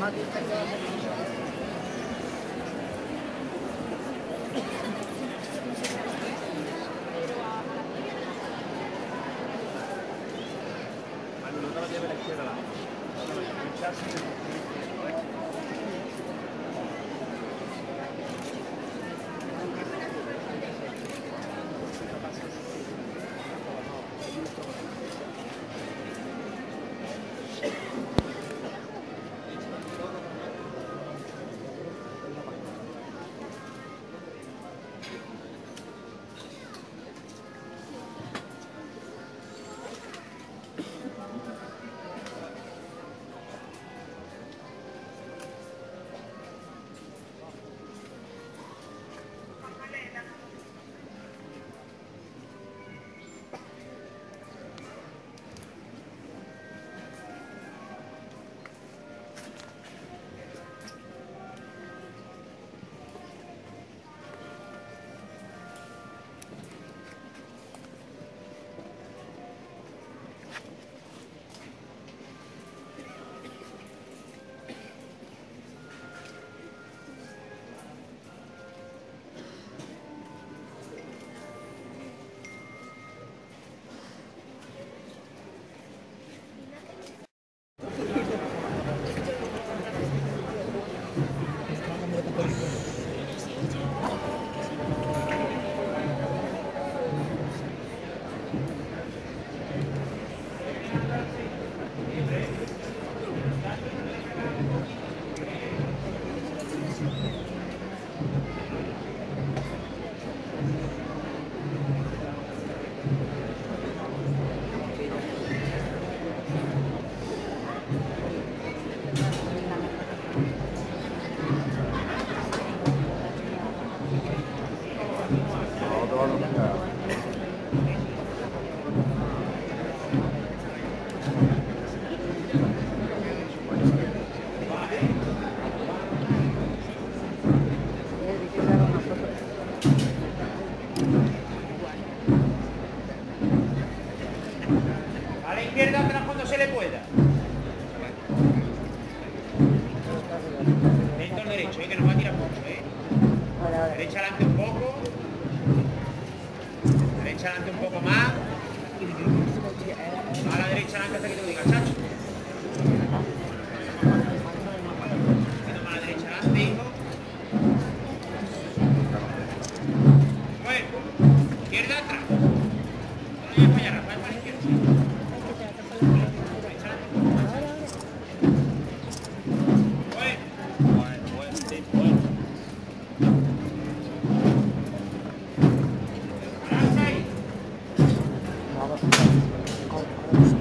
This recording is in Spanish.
A la izquierda atrás cuando se le pueda. Dentro al derecho, que nos va a tirar mucho, Derecha adelante un poco. Derecha adelante un poco más. A la derecha adelante hasta que te lo diga, chacho. A la derecha adelante, hijo. Bueno, izquierda atrás. No vayas para allá, vaya para la izquierda. Vamos a